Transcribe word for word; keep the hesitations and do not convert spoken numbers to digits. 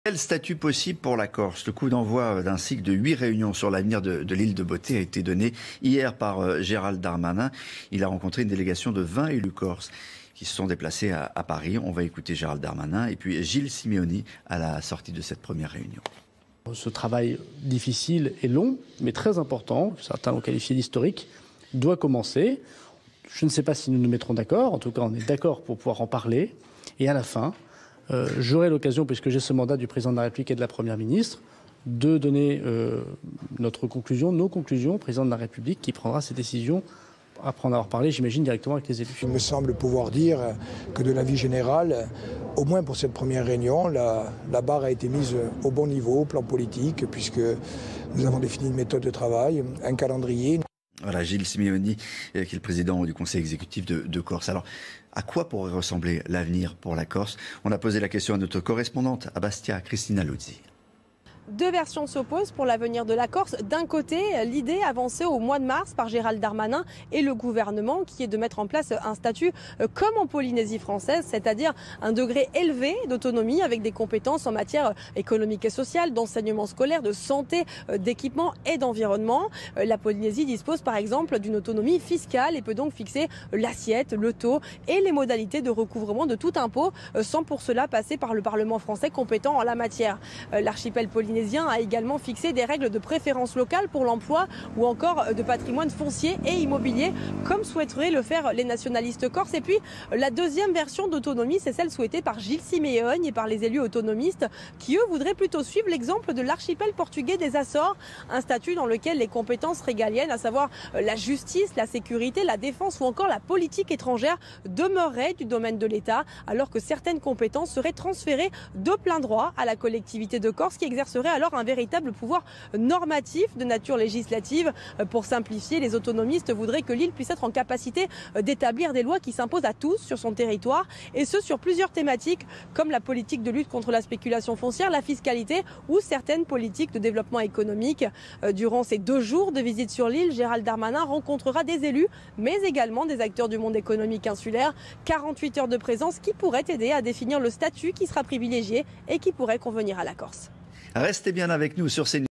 Quel statut possible pour la Corse? Le coup d'envoi d'un cycle de huit réunions sur l'avenir de, de l'île de Beauté a été donné hier par euh, Gérald Darmanin. Il a rencontré une délégation de vingt élus corses qui se sont déplacés à, à Paris. On va écouter Gérald Darmanin et puis Gilles Simeoni à la sortie de cette première réunion. Ce travail difficile et long, mais très important, certains l'ont qualifié d'historique, doit commencer. Je ne sais pas si nous nous mettrons d'accord, en tout cas on est d'accord pour pouvoir en parler. Et à la fin, Euh, j'aurai l'occasion, puisque j'ai ce mandat du président de la République et de la Première ministre, de donner euh, notre conclusion, nos conclusions au président de la République qui prendra ses décisions après en avoir parlé, j'imagine, directement avec les élus. Il me semble pouvoir dire que de l'avis général, au moins pour cette première réunion, la, la barre a été mise au bon niveau, au plan politique, puisque nous avons défini une méthode de travail, un calendrier. Voilà, Gilles Simeoni, qui est le président du conseil exécutif de, de Corse. Alors, à quoi pourrait ressembler l'avenir pour la Corse? On a posé la question à notre correspondante à Bastia, Christina Luzzi. Deux versions s'opposent pour l'avenir de la Corse. D'un côté, l'idée avancée au mois de mars par Gérald Darmanin et le gouvernement qui est de mettre en place un statut comme en Polynésie française, c'est-à-dire un degré élevé d'autonomie avec des compétences en matière économique et sociale, d'enseignement scolaire, de santé, d'équipement et d'environnement. La Polynésie dispose par exemple d'une autonomie fiscale et peut donc fixer l'assiette, le taux et les modalités de recouvrement de tout impôt sans pour cela passer par le Parlement français compétent en la matière. L'archipel polynésien a également fixé des règles de préférence locale pour l'emploi ou encore de patrimoine foncier et immobilier, comme souhaiteraient le faire les nationalistes corses. Et puis la deuxième version d'autonomie, c'est celle souhaitée par Gilles Simeoni et par les élus autonomistes qui, eux, voudraient plutôt suivre l'exemple de l'archipel portugais des Açores, un statut dans lequel les compétences régaliennes, à savoir la justice, la sécurité, la défense ou encore la politique étrangère, demeureraient du domaine de l'État, alors que certaines compétences seraient transférées de plein droit à la collectivité de Corse qui exercerait alors un véritable pouvoir normatif de nature législative. Pour simplifier, les autonomistes voudraient que l'île puisse être en capacité d'établir des lois qui s'imposent à tous sur son territoire, et ce sur plusieurs thématiques comme la politique de lutte contre la spéculation foncière, la fiscalité ou certaines politiques de développement économique. Durant ces deux jours de visite sur l'île, Gérald Darmanin rencontrera des élus, mais également des acteurs du monde économique insulaire. quarante-huit heures de présence qui pourraient aider à définir le statut qui sera privilégié et qui pourrait convenir à la Corse. Restez bien avec nous sur ces